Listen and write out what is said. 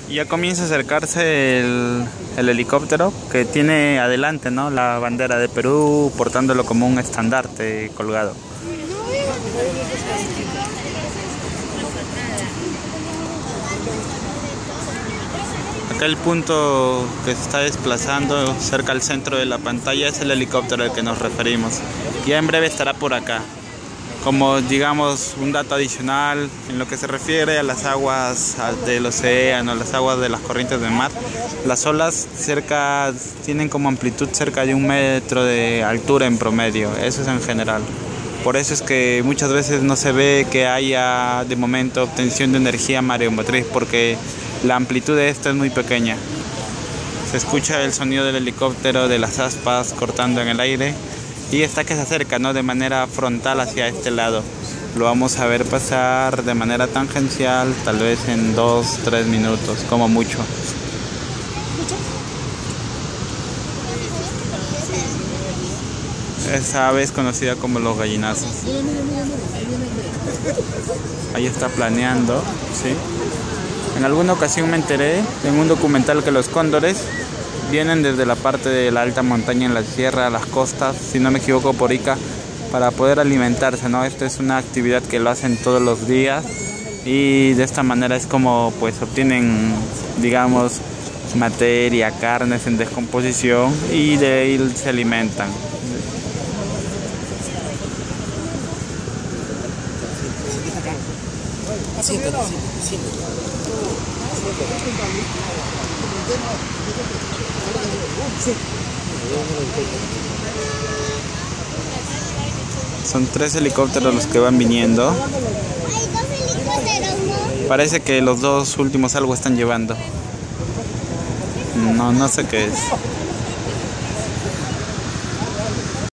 Ya comienza a acercarse el helicóptero que tiene adelante, ¿no?, la bandera de Perú, portándolo como un estandarte colgado. Acá el punto que se está desplazando cerca al centro de la pantalla es el helicóptero al que nos referimos. Ya en breve estará por acá. Como digamos un dato adicional en lo que se refiere a las aguas del océano, las aguas de las corrientes del mar, las olas tienen como amplitud cerca de 1 metro de altura en promedio. Eso es en general. Por eso es que muchas veces no se ve que haya de momento obtención de energía mareomotriz, porque la amplitud de esta es muy pequeña. Se escucha el sonido del helicóptero, de las aspas cortando en el aire, y está que se acerca, ¿no?, de manera frontal hacia este lado. Lo vamos a ver pasar de manera tangencial, tal vez en 2-3 minutos, como mucho. Esa ave es conocida como los gallinazos. Ahí está planeando, ¿sí? En alguna ocasión me enteré en un documental que los cóndores vienen desde la parte de la alta montaña en la sierra a las costas, si no me equivoco por Ica, para poder alimentarse, ¿no? Esto es una actividad que lo hacen todos los días y de esta manera es como pues obtienen, digamos, materia, carnes en descomposición, y de ahí se alimentan. Son 3 helicópteros los que van viniendo. Parece que los 2 últimos algo están llevando. No sé qué es.